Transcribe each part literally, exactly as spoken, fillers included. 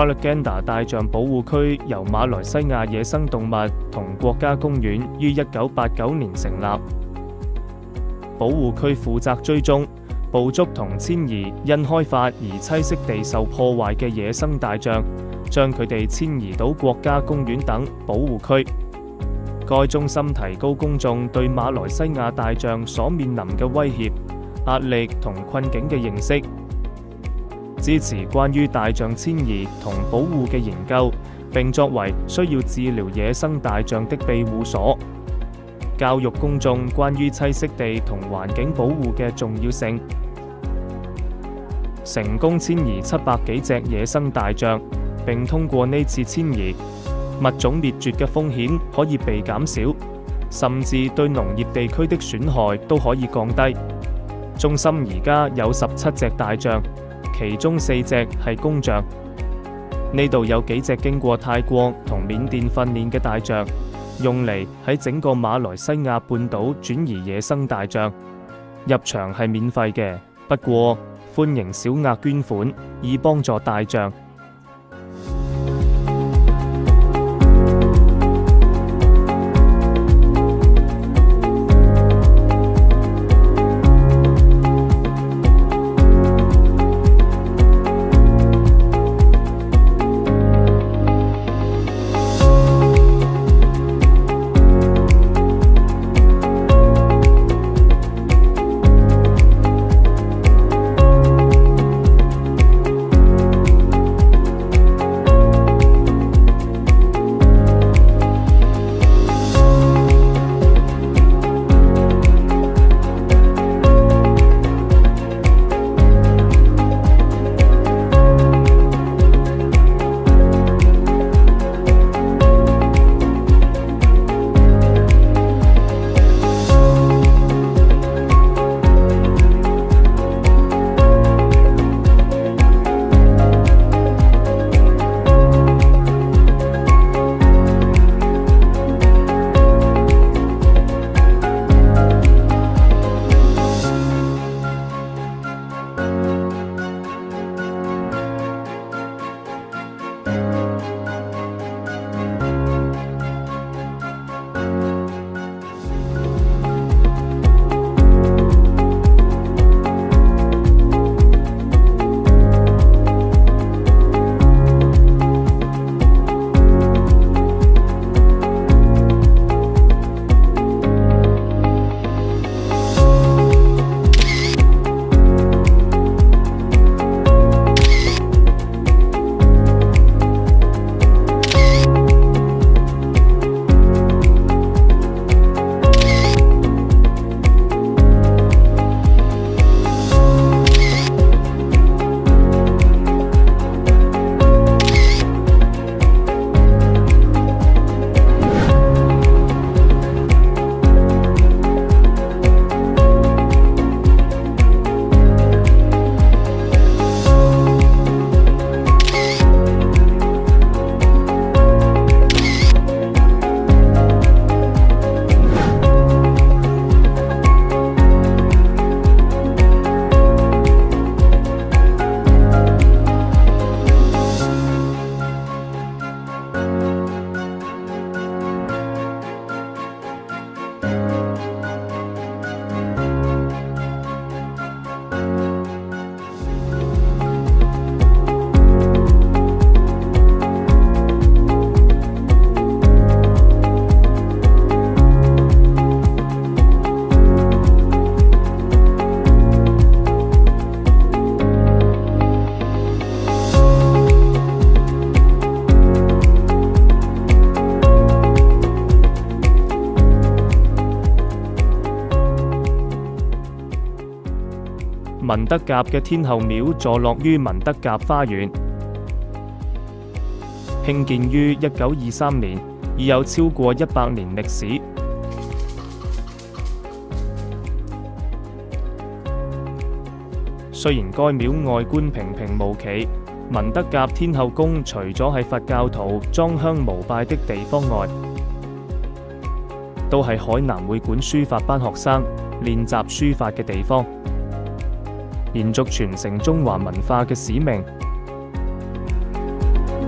Gandah 大象保護區由馬來西亞野生動物同國家公園於一九八九年成立。保護區負責追蹤、捕捉同遷移因開發而棲息地受破壞嘅野生大象，將佢哋遷移到國家公園等保護區。該中心提高公眾對馬來西亞大象所面臨嘅威脅、壓力同困境嘅認識，支持關於大象遷移同保護嘅研究，並作為需要治療野生大象的庇護所，教育公眾關於棲息地同環境保護嘅重要性。成功遷移七百幾隻野生大象，並通過呢次遷移，物種滅絕嘅風險可以被減少，甚至對農業地區的損害都可以降低。中心而家有十七隻大象，其中四隻係公象。呢度有幾隻經過泰國同緬甸訓練嘅大象，用嚟喺整個馬來西亞半島轉移野生大象。入場係免費嘅，不過歡迎小額捐款，以幫助大象。文德甲嘅天后廟坐落於文德甲花園，興建於一九二三年，已有超過一百年歷史。雖然該廟外觀平平無奇，文德甲天后宮除咗係佛教徒裝香膜拜的地方外，都係海南會館書法班學生練習書法嘅地方，延續傳承中華文化嘅使命。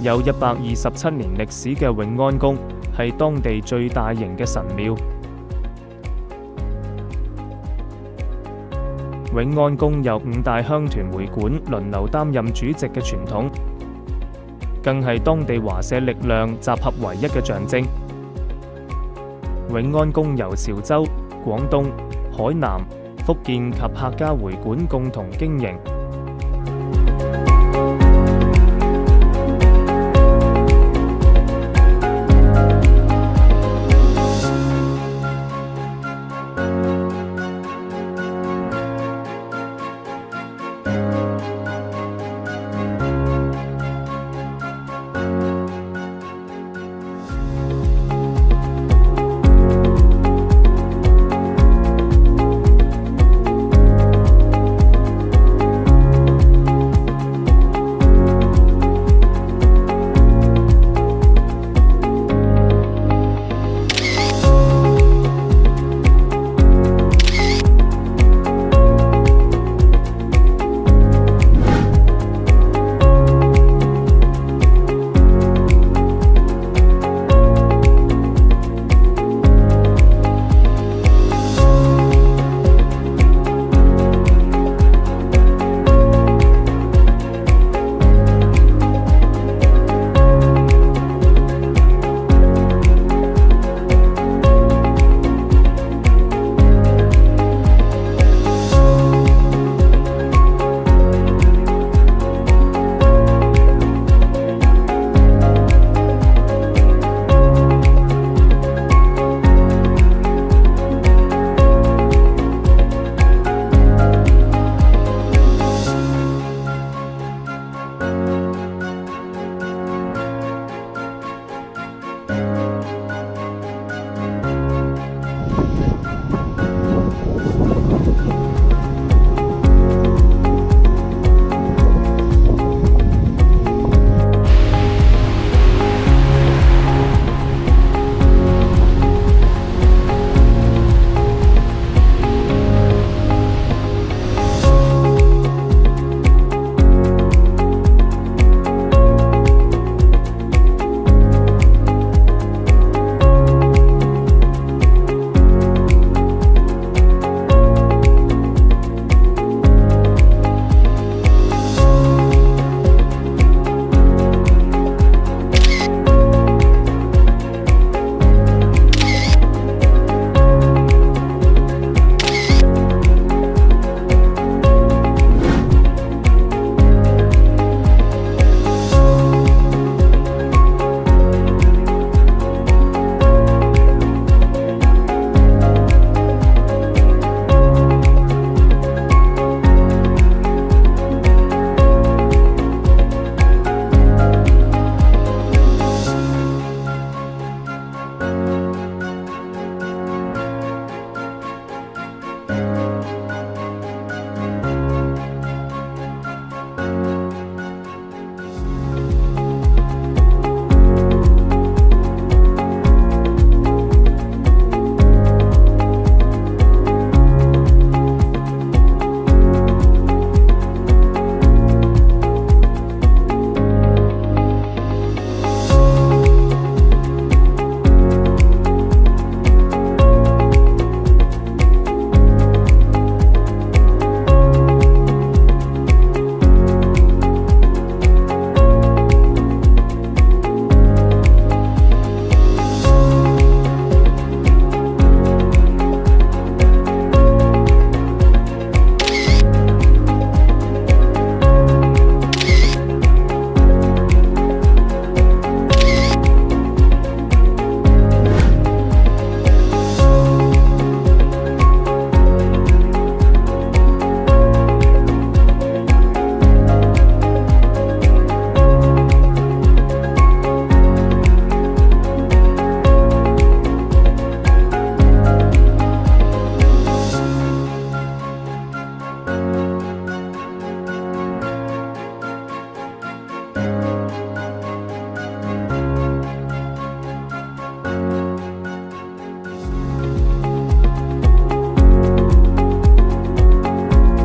有一百二十七年歷史嘅永安宮係當地最大型嘅神廟。永安宮有五大鄉團會館輪流擔任主席嘅傳統，更係當地華社力量集合唯一嘅象徵。永安宮由潮州、廣東、海南、福建及客家會館共同經營。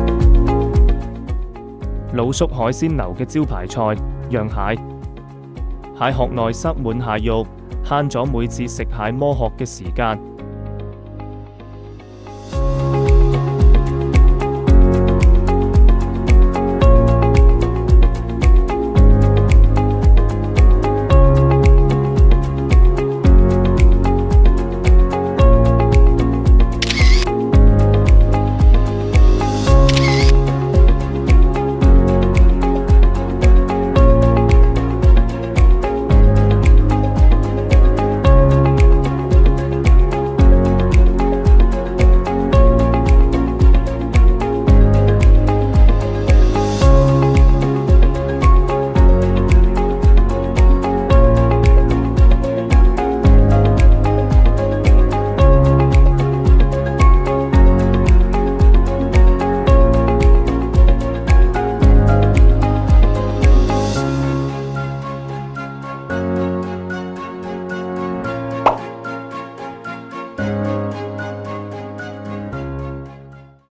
老叔海鮮樓嘅招牌菜釀蟹。 蟹殼內塞滿蟹肉，慳咗每次食蟹剝殼嘅時間。